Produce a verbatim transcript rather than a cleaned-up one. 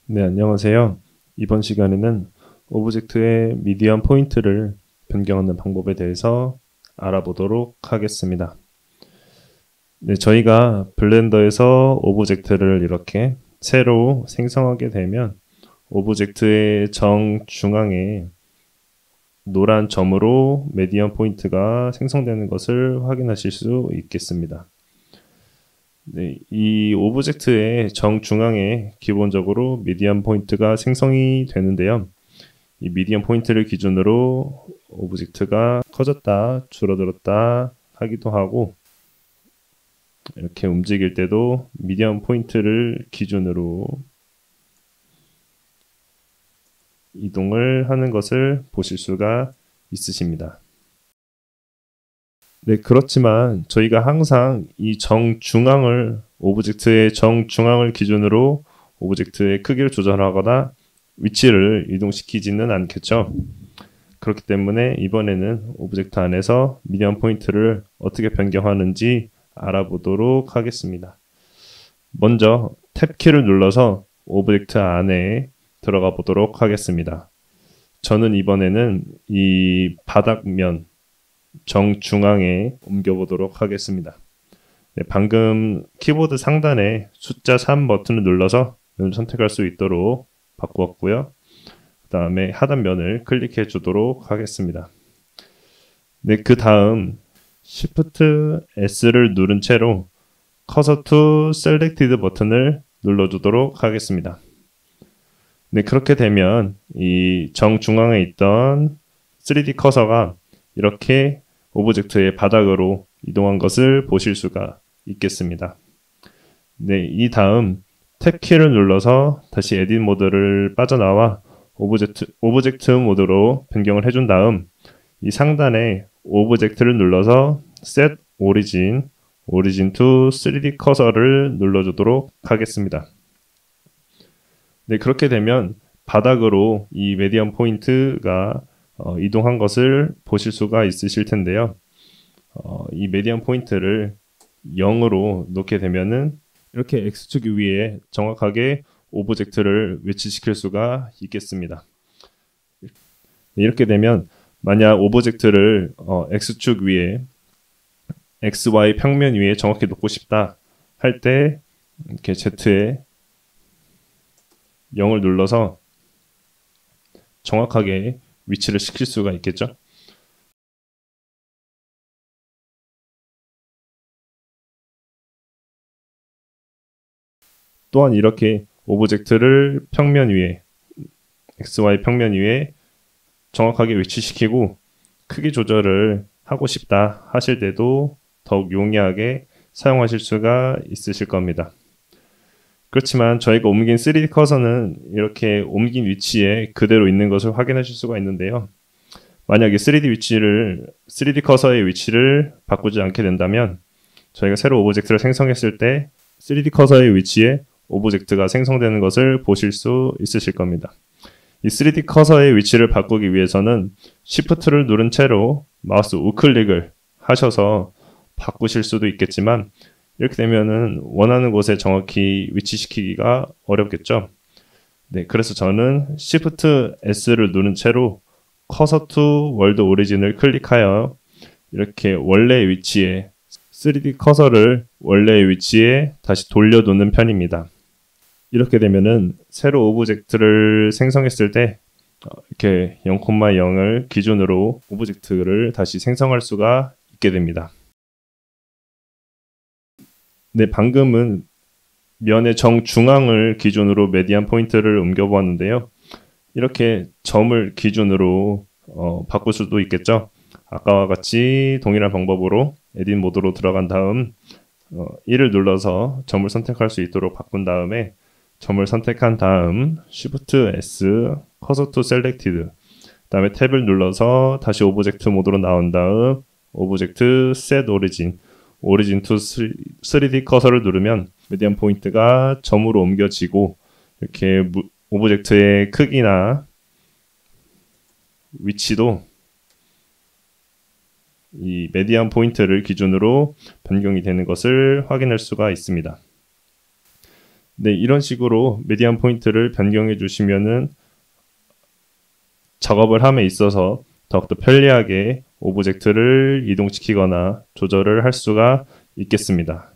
네, 안녕하세요. 이번 시간에는 오브젝트의 미디안 포인트를 변경하는 방법에 대해서 알아보도록 하겠습니다. 네, 저희가 블렌더에서 오브젝트를 이렇게 새로 생성하게 되면 오브젝트의 정중앙에 노란 점으로 미디안 포인트가 생성되는 것을 확인하실 수 있겠습니다. 네, 이 오브젝트의 정중앙에 기본적으로 미디안 포인트가 생성이 되는데요. 이 미디안 포인트를 기준으로 오브젝트가 커졌다, 줄어들었다 하기도 하고, 이렇게 움직일 때도 미디안 포인트를 기준으로 이동을 하는 것을 보실 수가 있으십니다. 네, 그렇지만 저희가 항상 이 정중앙을 오브젝트의 정중앙을 기준으로 오브젝트의 크기를 조절하거나 위치를 이동시키지는 않겠죠. 그렇기 때문에 이번에는 오브젝트 안에서 미디안 포인트를 어떻게 변경하는지 알아보도록 하겠습니다. 먼저 탭 키를 눌러서 오브젝트 안에 들어가 보도록 하겠습니다. 저는 이번에는 이 바닥면 정중앙에 옮겨보도록 하겠습니다. 네, 방금 키보드 상단에 숫자 삼 버튼을 눌러서 면을 선택할 수 있도록 바꾸었고요. 그 다음에 하단면을 클릭해 주도록 하겠습니다. 네, 그 다음 Shift S를 누른 채로 Cursor to Selected 버튼을 눌러주도록 하겠습니다. 네, 그렇게 되면 이 정중앙에 있던 쓰리디 커서가 이렇게 오브젝트의 바닥으로 이동한 것을 보실 수가 있겠습니다. 네, 이 다음 탭 키를 눌러서 다시 에딧 모드를 빠져나와 오브젝트, 오브젝트 모드로 변경을 해준 다음 이 상단에 오브젝트를 눌러서 Set Origin, Origin to 쓰리디 커서를 눌러주도록 하겠습니다. 네, 그렇게 되면 바닥으로 이 미디안 포인트가 어, 이동한 것을 보실 수가 있으실 텐데요. 어, 이 미디안 포인트를 영으로 놓게 되면은 이렇게 X축 위에 정확하게 오브젝트를 위치시킬 수가 있겠습니다. 이렇게 되면 만약 오브젝트를 어, X축 위에 엑스 와이 평면 위에 정확히 놓고 싶다 할 때 이렇게 Z에 영을 눌러서 정확하게 위치를 시킬 수가 있겠죠. 또한 이렇게 오브젝트를 평면 위에 엑스 와이 평면 위에 정확하게 위치시키고 크기 조절을 하고 싶다 하실 때도 더욱 용이하게 사용하실 수가 있으실 겁니다. 그렇지만 저희가 옮긴 쓰리디 커서는 이렇게 옮긴 위치에 그대로 있는 것을 확인하실 수가 있는데요. 만약에 쓰리디 위치를 쓰리디 커서의 위치를 바꾸지 않게 된다면 저희가 새로 오브젝트를 생성했을 때 쓰리디 커서의 위치에 오브젝트가 생성되는 것을 보실 수 있으실 겁니다. 이 쓰리디 커서의 위치를 바꾸기 위해서는 Shift를 누른 채로 마우스 우클릭을 하셔서 바꾸실 수도 있겠지만 이렇게 되면은 원하는 곳에 정확히 위치시키기가 어렵겠죠. 네, 그래서 저는 Shift S를 누른 채로 Cursor to World Origin을 클릭하여 이렇게 원래의 위치에 쓰리디 커서를 원래의 위치에 다시 돌려두는 편입니다. 이렇게 되면은 새로 오브젝트를 생성했을 때 이렇게 영 콤마 영을 기준으로 오브젝트를 다시 생성할 수가 있게 됩니다. 네, 방금은 면의 정중앙을 기준으로 미디안 포인트를 옮겨보았는데요. 이렇게 점을 기준으로 어, 바꿀 수도 있겠죠. 아까와 같이 동일한 방법으로 에딧 모드로 들어간 다음 어, 이를 눌러서 점을 선택할 수 있도록 바꾼 다음에 점을 선택한 다음 Shift S, Cursor to Selected 그 다음에 탭을 눌러서 다시 오브젝트 모드로 나온 다음 오브젝트 Set Origin, Origin to 쓰리디 커서를 누르면 미디안 포인트가 점으로 옮겨지고 이렇게 오브젝트의 크기나 위치도 이 미디안 포인트를 기준으로 변경이 되는 것을 확인할 수가 있습니다. 네, 이런 식으로 메디안 포인트를 변경해 주시면은 작업을 함에 있어서 더욱더 편리하게 오브젝트를 이동시키거나 조절을 할 수가 있겠습니다.